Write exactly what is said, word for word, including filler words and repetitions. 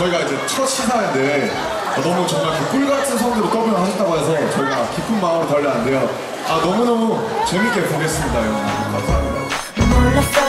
저희가 이제 첫 시사인데 너무 정말 그 꿀같은 성대로 더빙을 하셨다고 해서 저희가 기쁜 마음으로 달려왔는데요. 아 너무너무 재밌게 보겠습니다, 여러분. 감사합니다.